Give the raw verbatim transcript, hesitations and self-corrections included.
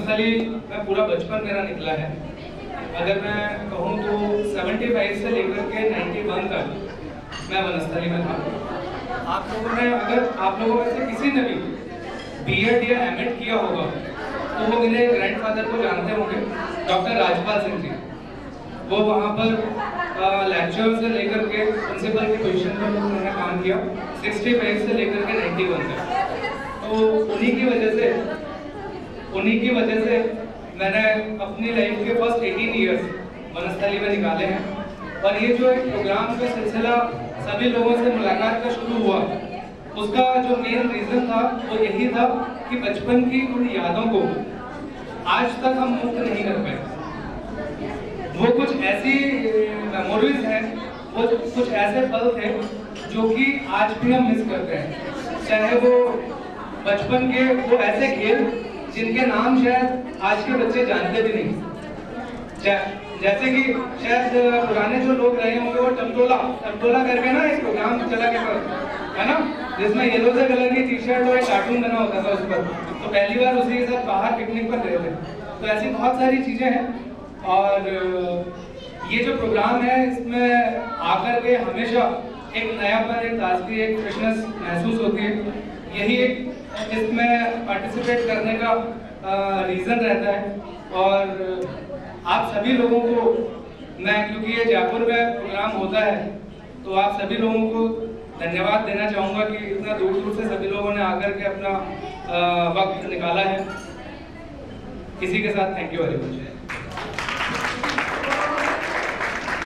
वनस्थली में पूरा बचपन मेरा निकला है। अगर मैं कहूँ तो पचहत्तर से लेकर के इक्यानवे तक मैं वनस्थली में था। आप लोगों ने, अगर आप लोगों में से किसी ने भी बीएड या एमएड किया होगा तो वो मेरे ग्रैंडफादर को जानते होंगे, डॉक्टर राजपाल सिंह जी। वो वहाँ पर लेक्चर से लेकर के प्रिंसिपल की पोजीशन पर उन्होंने काम किया, पैंसठ से लेकर के इक्यानवे तक। तो उन्हीं की वजह से उन्हीं की वजह से मैंने अपनी लाइफ के फर्स्ट अठारह इयर्स वनस्थली में निकाले हैं। और ये जो एक प्रोग्राम का सिलसिला सभी लोगों से मुलाकात का शुरू हुआ, उसका जो मेन रीज़न था वो यही था कि बचपन की उन यादों को आज तक हम मुक्त नहीं कर पाए। वो कुछ ऐसी मेमोरीज हैं, वो कुछ ऐसे पल थे जो कि आज भी हम मिस करते हैं। चाहे वो बचपन के वो ऐसे खेल जिनके नाम शायद आज के बच्चे जानते भी नहीं। जैसे कि शायद पुराने जो लोग रहे होंगे वो टमटोला टमटोला करके ना एक प्रोग्राम चला के है ना, जिसमें येलो से कलर की टी शर्ट और एक कार्टून बना होता था उस पर। तो पहली बार उसी के साथ बाहर पिकनिक पर गए थे। तो ऐसी बहुत सारी चीज़ें हैं। और ये जो प्रोग्राम है इसमें आकर के हमेशा एक नयापन, एक ताजगी, एक फ्रेशनेस महसूस होती है। यही एक इसमें पार्टिसिपेट करने का रीज़न रहता है। और आप सभी लोगों को मैं, क्योंकि ये जयपुर में प्रोग्राम होता है, तो आप सभी लोगों को धन्यवाद देना चाहूँगा कि इतना दूर दूर से सभी लोगों ने आकर के अपना आ, वक्त निकाला है। इसी के साथ थैंक यू वेरी मच।